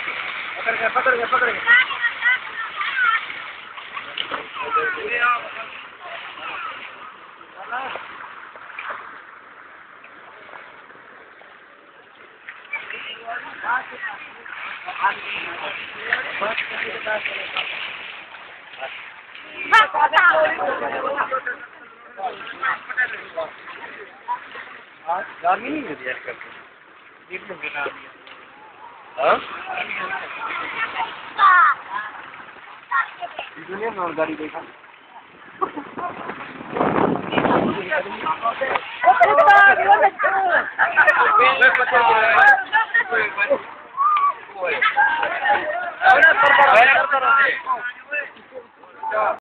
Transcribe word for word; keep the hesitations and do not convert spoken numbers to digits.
पकड़ के पकड़ के पकड़ के गाड़ी नहीं है यार करते एक मिनट बना दिया हाँ दुनिया में और गाड़ी देखा ओ